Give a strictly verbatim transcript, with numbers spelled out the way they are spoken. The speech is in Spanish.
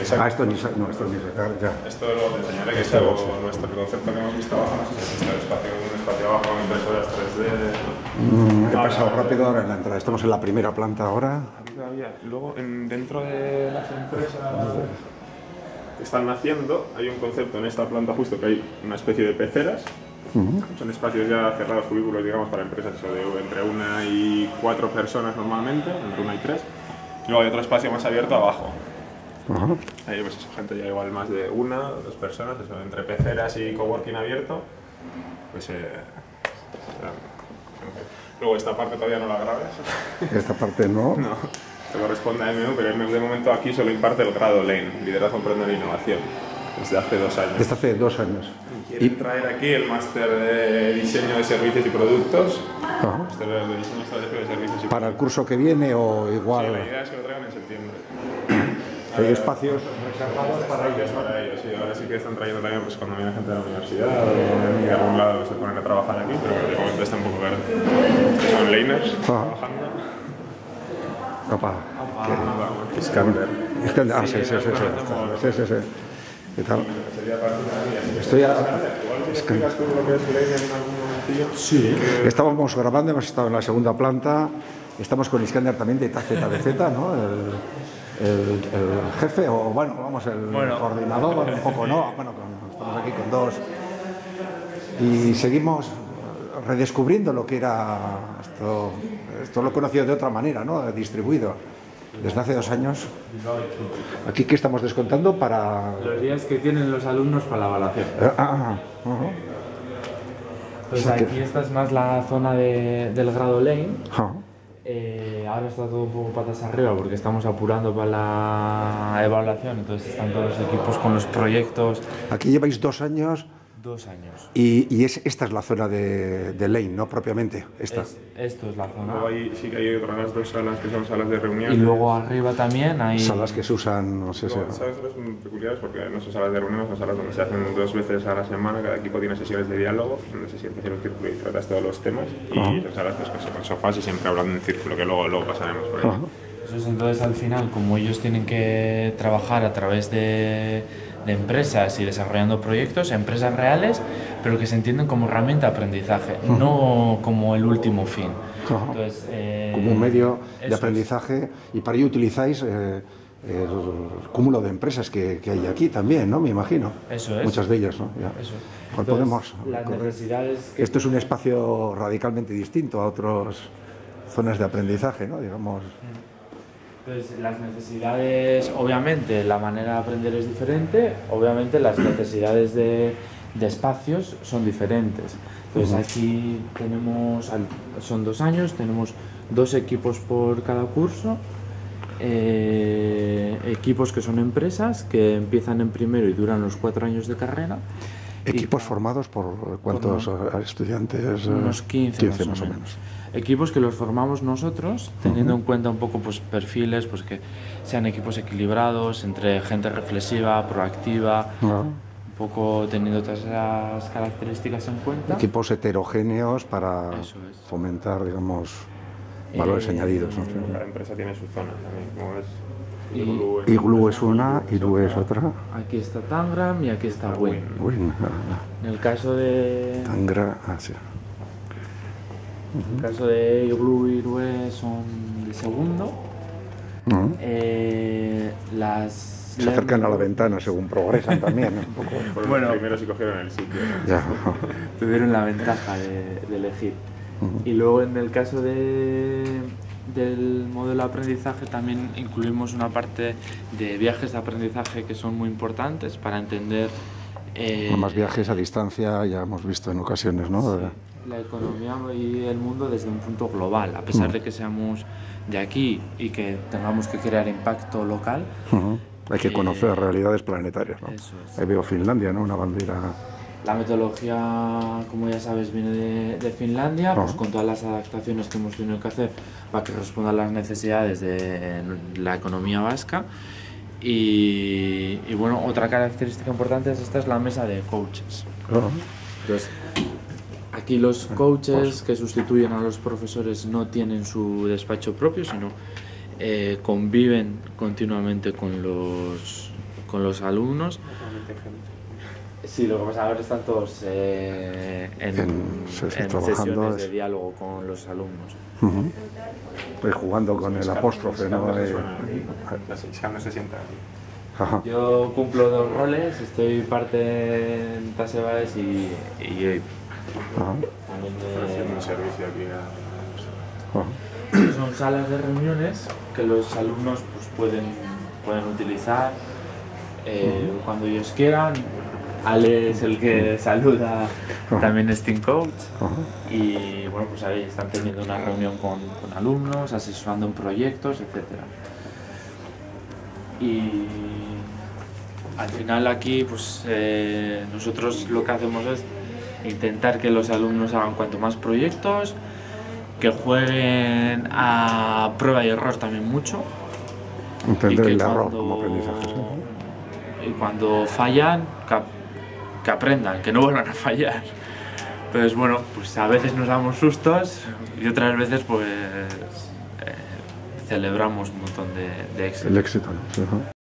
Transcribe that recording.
Exacto. Ah, esto ni sacar, no, esto ni sacar, ya. Esto lo te enseñaré, que esto, nuestro concepto que hemos visto abajo, no sé si es el espacio, un espacio abajo con impresoras tres D. Mm, he pasado rápido ahora en la entrada, estamos en la primera planta ahora. Aquí todavía. Luego, en, dentro de las empresas que están naciendo, hay un concepto en esta planta justo que hay una especie de peceras. Uh-huh. Son espacios ya cerrados, cubículos, digamos, para empresas eso, de entre una y cuatro personas normalmente, entre una y tres. Y luego hay otro espacio más abierto abajo. Uh-huh. Ahí pues esa gente ya igual más de una, dos personas, eso, entre peceras y coworking abierto. Pues, eh, luego esta parte todavía no la grabes. Esta parte no. No, te corresponde a M U, pero M U de momento aquí solo imparte el grado Lane, Liderazgo Emprendedor e Innovación, desde hace dos años. Desde hace dos años. Quieren traer aquí el máster de diseño de servicios y productos. Uh-huh. Máster de diseño estratégico de servicios y ¿Para el curso que viene o igual? Sí, la idea es que lo traigan en septiembre. Hay ver, espacios reservados para ellos, ¿no? Para ellos, sí. Ahora sí que están trayendo también pues, cuando viene gente de la universidad o de algún lado se ponen a trabajar aquí, pero de momento está un poco verde. Son laners uh-huh. trabajando. Opa. Opa. Iskander. Iskander, ah, sí, sí, sí, sí. Sí, sí, sí. ¿Qué tal? Estoy a... ¿Explicas tú lo que es Laner en algún momentillo? Sí. Estábamos grabando, hemos estado en la segunda planta, estamos con Iskander también de Z D Z, ¿no? El, el, el jefe, o bueno, vamos, el bueno, coordinador, un poco, ¿no? Bueno, con, estamos aquí con dos. Y seguimos redescubriendo lo que era esto, esto lo he conocido de otra manera, ¿no? Distribuido. Desde hace dos años. ¿Aquí qué estamos descontando para...? Los días que tienen los alumnos para la evaluación. Ah, ah, uh-huh. Pues o sea, aquí que... esta es más la zona de, del grado Lane. Uh-huh. eh, ahora está todo un poco patas arriba porque estamos apurando para la evaluación, entonces están todos los equipos con los proyectos. Aquí lleváis dos años... Dos años. Y, y es, esta es la zona de, de Lane, ¿no? Propiamente, esta. Es, esto es la zona. Luego hay, sí que hay otras dos salas que son salas de reunión. Y luego arriba también hay... Salas que se usan, no sé si... Luego, salas son peculiares porque no son salas de reunión, son salas donde se hacen dos veces a la semana, cada equipo tiene sesiones de diálogo, donde se sienta en un círculo y tratas todos los temas. Y uh-huh. son salas pues, que son sofás y siempre hablando en círculo, que luego, luego pasaremos por ahí. Uh-huh. Eso es, entonces al final, como ellos tienen que trabajar a través de... de empresas y desarrollando proyectos, empresas reales, pero que se entienden como herramienta de aprendizaje, uh-huh. no como el último fin. Uh-huh. Entonces, eh, como un medio de aprendizaje es. Y para ello utilizáis eh, el cúmulo de empresas que, que hay aquí también, ¿no? Me imagino. Eso es. Muchas de ellas, ¿no? Ya. Eso es. Pues Entonces, podemos las correr. necesidades que... Esto es un espacio radicalmente distinto a otras zonas de aprendizaje, ¿no? Digamos... Entonces, las necesidades, obviamente, la manera de aprender es diferente, obviamente las necesidades de, de espacios son diferentes. Entonces, uh-huh. aquí tenemos, son dos años, tenemos dos equipos por cada curso, eh, equipos que son empresas, que empiezan en primero y duran los cuatro años de carrera. ¿Equipos y, formados por cuántos como, estudiantes? Unos quince, quince más, más o menos. menos. Equipos que los formamos nosotros, teniendo uh-huh. en cuenta un poco pues, perfiles, pues que sean equipos equilibrados, entre gente reflexiva, proactiva, uh-huh. un poco teniendo todas esas características en cuenta. Equipos heterogéneos para es. fomentar, digamos, valores eh, añadidos. ¿No? Cada empresa tiene su zona también, como es. Igloo es, Igloo es una, Igloo es otra. Aquí está Tangram y aquí está Win. Win. En el caso de... Tangra, ah, sí. En el caso de Igloo y Igloo son de segundo. Uh-huh. eh, las se acercan a la ventana según progresan también, ¿no? Un poco. Bueno, primero sí cogieron el sitio, ¿no? Ya. Tuvieron la ventaja de, de elegir. Uh-huh. Y luego en el caso de, del modelo de aprendizaje también incluimos una parte de viajes de aprendizaje que son muy importantes para entender... Eh, más viajes a distancia, ya hemos visto en ocasiones, ¿no? Sí, la economía y el mundo desde un punto global, a pesar uh-huh. de que seamos de aquí y que tengamos que crear impacto local. Uh-huh. Hay que eh, conocer realidades planetarias, ¿no? Eso es. Ahí veo Finlandia, ¿no? Una bandera... La metodología, como ya sabes, viene de, de Finlandia, uh-huh. pues con todas las adaptaciones que hemos tenido que hacer para que responda a las necesidades de la economía vasca. Y, y bueno, otra característica importante es esta es la mesa de coaches. Uh-huh. Entonces, aquí los coaches que sustituyen a los profesores no tienen su despacho propio, sino eh, conviven continuamente con los, con los alumnos. Sí, lo que pasa ahora están todos eh, en, en, en sesiones de diálogo con los alumnos. Uh-huh. Pues jugando con el apóstrofe, ¿no? Eh, Iskandar se sienta aquí. Ajá. Yo cumplo dos roles, estoy parte en Tasebades y, y hoy también haciendo un servicio aquí a... Ajá. Son salas de reuniones que los alumnos pues, pueden, pueden utilizar eh, uh-huh. cuando ellos quieran. Ale es el que saluda, uh-huh. también es Team Coach uh-huh. y bueno, pues ahí están teniendo una reunión con, con alumnos, asesorando en proyectos, etcétera. Y al final aquí pues eh, nosotros lo que hacemos es intentar que los alumnos hagan cuanto más proyectos, que jueguen a prueba y error también mucho. Entender y el cuando, error como aprendizaje. Y cuando fallan, que, que aprendan, que no vuelvan a fallar. Entonces bueno, pues a veces nos damos sustos y otras veces pues eh, celebramos un montón de, de éxitos. El éxito, ¿no? Sí,